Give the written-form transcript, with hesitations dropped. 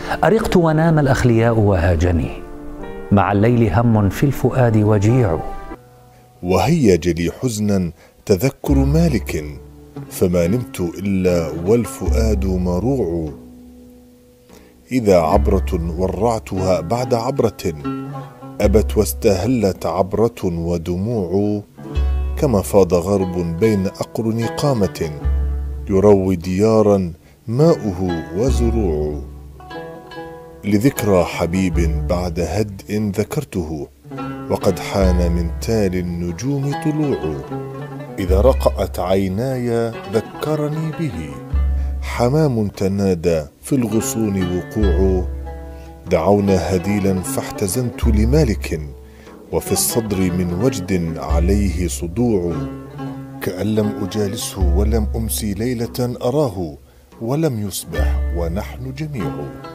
أرقت ونام الأخلياء وهاجني، مع الليل هم في الفؤاد وجيع. وهيج لي حزنا تذكر مالك، فما نمت إلا والفؤاد مروع. إذا عبرة ورعتها بعد عبرة، أبت واستهلت عبرة ودموع. كما فاض غرب بين أقرن قامة، يروي ديارا ماؤه وزروع. لذكرى حبيب بعد هدء ذكرته، وقد حان من تالي النجوم طلوع. إذا رقأت عيناي ذكرني به، حمام تنادى في الغصون وقوع. دعونا هديلا فاحتزنت لمالك، وفي الصدر من وجد عليه صدوع. كأن لم أجالسه ولم أمسي ليلة أراه، ولم يصبح ونحن جميع.